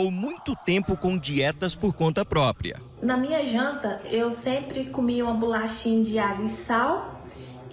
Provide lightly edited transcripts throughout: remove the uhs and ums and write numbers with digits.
ou muito tempo com dietas por conta própria. Na minha janta, eu sempre comia uma bolachinha de água e sal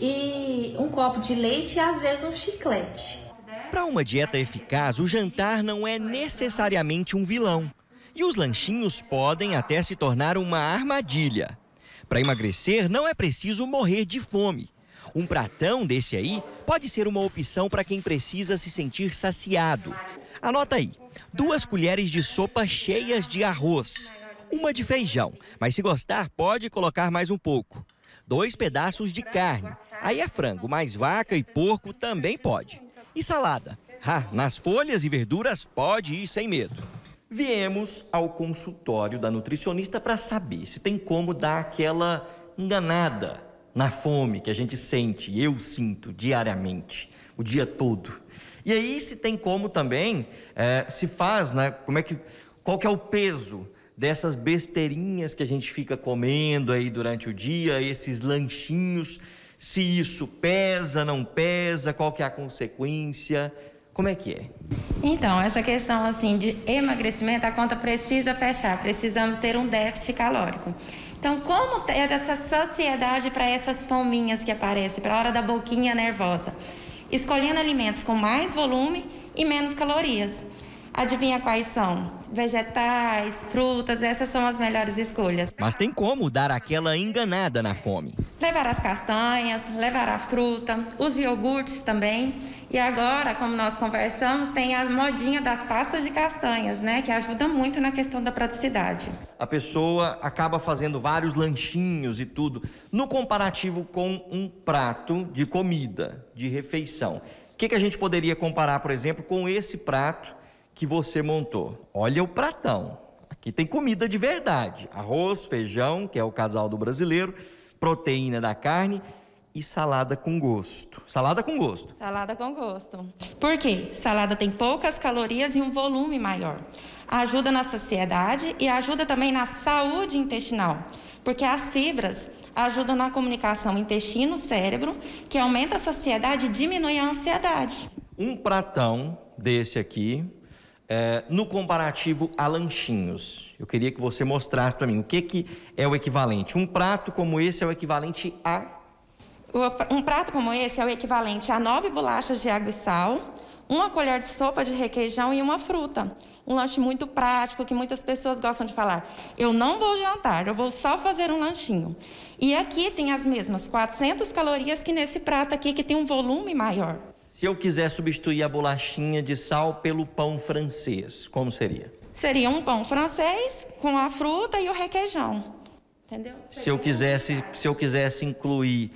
e um copo de leite e às vezes um chiclete. Para uma dieta eficaz, o jantar não é necessariamente um vilão. E os lanchinhos podem até se tornar uma armadilha. Para emagrecer, não é preciso morrer de fome. Um pratão desse aí pode ser uma opção para quem precisa se sentir saciado. Anota aí, 2 colheres de sopa cheias de arroz, uma de feijão, mas se gostar pode colocar mais um pouco. 2 pedaços de carne, aí é frango, mas vaca e porco também pode. E salada, nas folhas e verduras pode ir sem medo. Viemos ao consultório da nutricionista para saber se tem como dar aquela enganada na fome que a gente sente, eu sinto diariamente, o dia todo. E aí se tem como também, se faz, né? Qual que é o peso dessas besteirinhas que a gente fica comendo aí durante o dia, esses lanchinhos, se isso pesa, não pesa, qual que é a consequência, como é que é? Então, essa questão assim de emagrecimento, a conta precisa fechar, precisamos ter um déficit calórico. Então, como ter essa saciedade para essas fominhas que aparecem, para a hora da boquinha nervosa? Escolhendo alimentos com mais volume e menos calorias. Adivinha quais são? Vegetais, frutas, essas são as melhores escolhas. Mas tem como dar aquela enganada na fome? Levar as castanhas, levar a fruta, os iogurtes também. E agora, como nós conversamos, tem a modinha das pastas de castanhas, né? Que ajuda muito na questão da praticidade. A pessoa acaba fazendo vários lanchinhos e tudo. No comparativo com um prato de comida, de refeição, o que a gente poderia comparar, por exemplo, com esse prato que você montou? Olha o pratão. Aqui tem comida de verdade. Arroz, feijão, que é o casal do brasileiro, proteína da carne e salada com gosto. Salada com gosto. Salada com gosto. Por quê? Salada tem poucas calorias e um volume maior. Ajuda na saciedade e ajuda também na saúde intestinal. Porque as fibras ajudam na comunicação intestino-cérebro, que aumenta a saciedade e diminui a ansiedade. Um pratão desse aqui, no comparativo a lanchinhos, eu queria que você mostrasse para mim o que é o equivalente. Um prato como esse é o equivalente a... Um prato como esse é o equivalente a 9 bolachas de água e sal, 1 colher de sopa de requeijão e uma fruta. Um lanche muito prático que muitas pessoas gostam de falar. Eu não vou jantar, eu vou só fazer um lanchinho. E aqui tem as mesmas 400 calorias que nesse prato aqui, que tem um volume maior. Se eu quiser substituir a bolachinha de sal pelo pão francês, como seria? Seria um pão francês com a fruta e o requeijão. Entendeu? Se eu quisesse incluir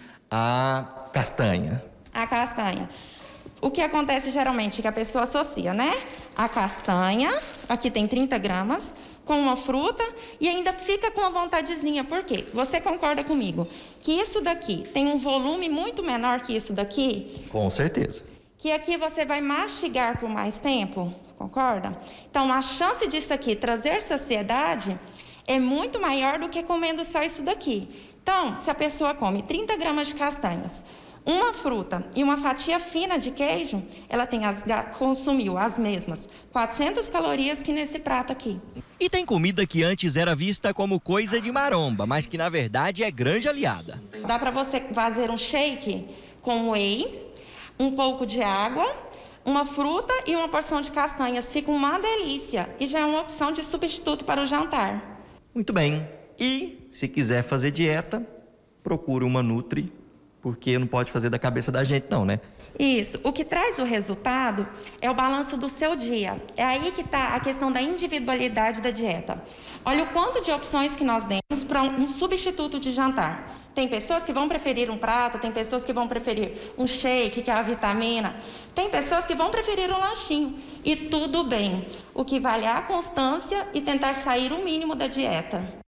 a castanha. A castanha. O que acontece geralmente é que a pessoa associa, né? A castanha, aqui tem 30 gramas, com uma fruta e ainda fica com uma vontadezinha. Por quê? Você concorda comigo que isso daqui tem um volume muito menor que isso daqui? Com certeza. Que aqui você vai mastigar por mais tempo, concorda? Então, a chance disso aqui trazer saciedade é muito maior do que comendo só isso daqui. Então, se a pessoa come 30 gramas de castanhas, uma fruta e uma fatia fina de queijo, ela consumiu as mesmas 400 calorias que nesse prato aqui. E tem comida que antes era vista como coisa de maromba, mas que na verdade é grande aliada. Dá para você fazer um shake com whey, um pouco de água, uma fruta e uma porção de castanhas. Fica uma delícia e já é uma opção de substituto para o jantar. Muito bem. E se quiser fazer dieta, procure uma Nutri, porque não pode fazer da cabeça da gente não, né? Isso. O que traz o resultado é o balanço do seu dia. É aí que está a questão da individualidade da dieta. Olha o quanto de opções que nós demos para um substituto de jantar. Tem pessoas que vão preferir um prato, tem pessoas que vão preferir um shake, que é a vitamina. Tem pessoas que vão preferir um lanchinho. E tudo bem. O que vale é a constância e tentar sair o mínimo da dieta.